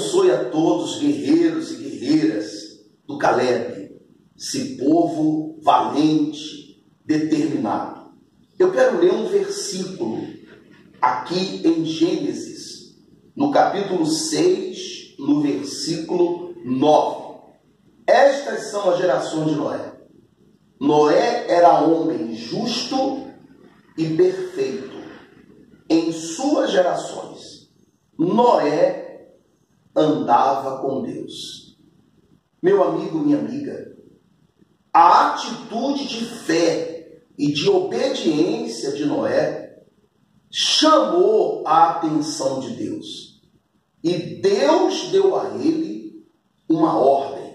abençoe a todos, guerreiros e guerreiras do Caleb, esse povo valente, determinado. Eu quero ler um versículo aqui em Gênesis, no capítulo 6, no versículo 9. Estas são as gerações de Noé. Noé era homem justo e perfeito em suas gerações. Noé andava com Deus. Meu amigo, minha amiga, a atitude de fé e de obediência de Noé chamou a atenção de Deus. E Deus deu a ele uma ordem.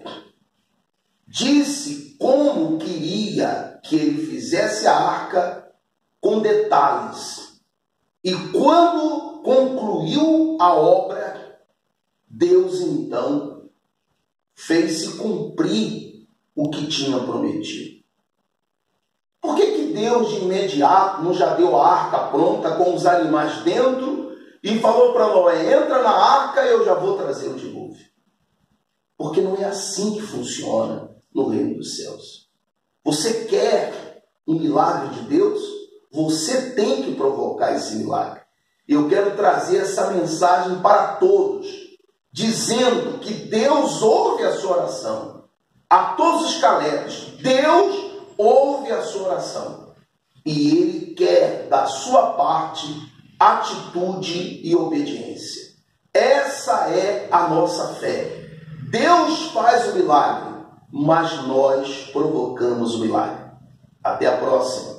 Disse como queria que ele fizesse a arca com detalhes. E quando concluiu a obra, Deus então fez-se cumprir o que tinha prometido. Por que Deus de imediato não já deu a arca pronta com os animais dentro e falou para Noé, entra na arca e eu já vou trazer o dilúvio? Porque não é assim que funciona no reino dos céus. Você quer um milagre de Deus? Você tem que provocar esse milagre. Eu quero trazer essa mensagem para todos, dizendo que Deus ouve a sua oração. A todos os Calebes, Deus ouve a sua oração. E Ele quer, da sua parte, atitude e obediência. Essa é a nossa fé. Deus faz o milagre, mas nós provocamos o milagre. Até a próxima.